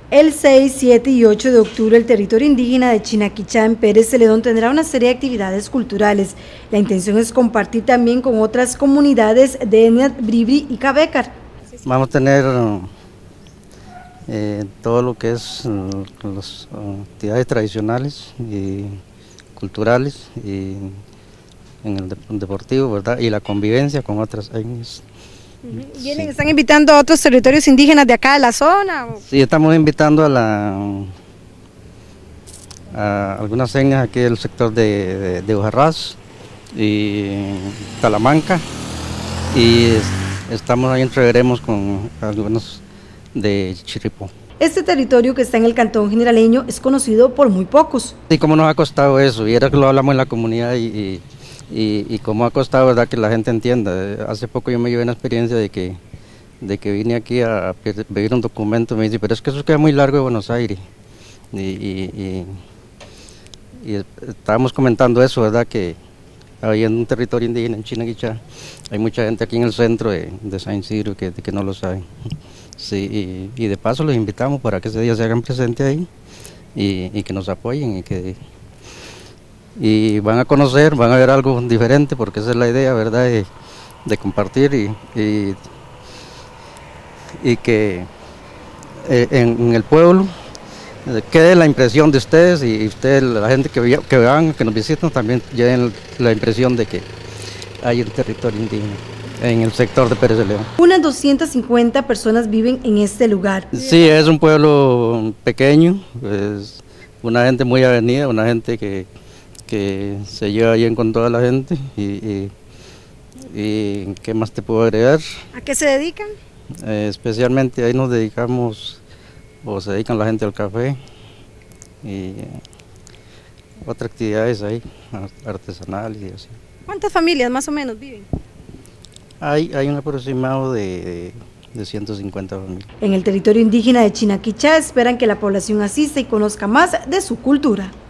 El 6, 7 y 8 de octubre el territorio indígena de Chinaquichá en Pérez Celedón tendrá una serie de actividades culturales. La intención es compartir también con otras comunidades de etnia Bribri y Cabécar. Vamos a tener todo lo que es las actividades tradicionales y culturales y en el deportivo, ¿verdad? Y la convivencia con otras etnias. ¿Vienen, sí, están invitando a otros territorios indígenas de acá de la zona? Sí, estamos invitando a algunas etnias aquí del sector de Ujarrás y Talamanca, y estamos ahí, entregaremos con algunos de Chirripó. Este territorio, que está en el cantón generaleño, es conocido por muy pocos. ¿Y cómo nos ha costado eso? Y era que lo hablamos en la comunidad y cómo ha costado, verdad, que la gente entienda. Hace poco yo me llevé una experiencia de que vine aquí a pedir un documento, me dice, pero es que eso queda muy largo de Buenos Aires. Y estábamos comentando eso, verdad, que había un territorio indígena en Chinaquichá, hay mucha gente aquí en el centro de San Isidro que no lo sabe. Sí, y de paso los invitamos para que ese día se hagan presentes ahí y que nos apoyen y van a conocer, van a ver algo diferente, porque esa es la idea, ¿verdad?, de compartir y que en el pueblo quede la impresión de ustedes, y ustedes, la gente que van, que nos visitan, también lleven la impresión de que hay un territorio indígena en el sector de Pérez Celedón. Unas 250 personas viven en este lugar. Sí, es un pueblo pequeño, es una gente muy avenida, una gente que se lleva bien con toda la gente y ¿qué más te puedo agregar? ¿A qué se dedican? Especialmente ahí nos dedicamos, o se dedican la gente al café y otras actividades ahí, artesanales y así. ¿Cuántas familias más o menos viven? Hay un aproximado de 150 familias. En el territorio indígena de Chinaquichá esperan que la población asista y conozca más de su cultura.